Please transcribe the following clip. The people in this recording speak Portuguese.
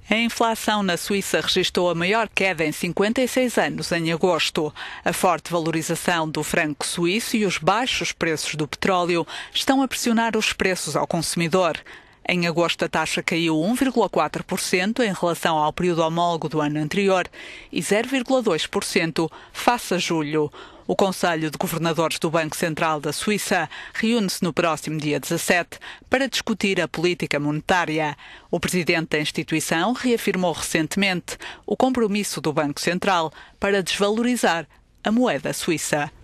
A inflação na Suíça registrou a maior queda em 56 anos em agosto. A forte valorização do franco suíço e os baixos preços do petróleo estão a pressionar os preços ao consumidor. Em agosto, a taxa caiu 1,4% em relação ao período homólogo do ano anterior e 0,2% face a julho. O Conselho de Governadores do Banco Central da Suíça reúne-se no próximo dia 17 para discutir a política monetária. O presidente da instituição reafirmou recentemente o compromisso do Banco Central para desvalorizar a moeda suíça.